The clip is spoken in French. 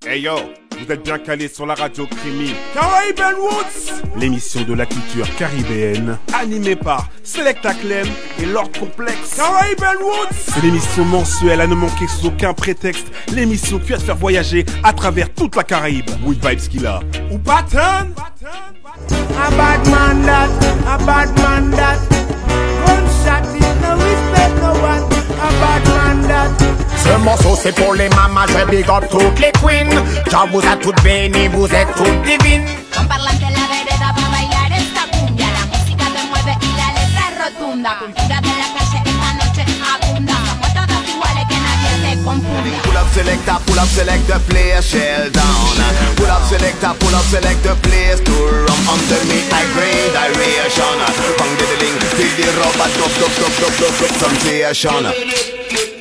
Hey yo, vous êtes bien calés sur la radio Crimi Caribbean Woods, l'émission de la culture caribéenne, animée par Selecta Clem et Lord Complex. Caribbean Woods, c'est l'émission mensuelle à ne manquer sous aucun prétexte, l'émission qui va te faire voyager à travers toute la Caraïbe. Wood Vibes qu'il a. Ou Patton. A bad man that gunshot is no respect no one. A bad man that. Ce morceau c'est pour les mamas, je big up toutes les queens. Car vous êtes toutes bénies, vous êtes toutes divines. Con parlante en la vereda para bailar esta cumbia. La música te mueve y la letra es rotunda. Cultura de la calle esta noche abunda. Somos todos iguales que nadie se confunda. Pull up select the place, shell down. Pull up select the place to rum underneath high grade aeration. Bang diddling, feel the rubber dub sensation.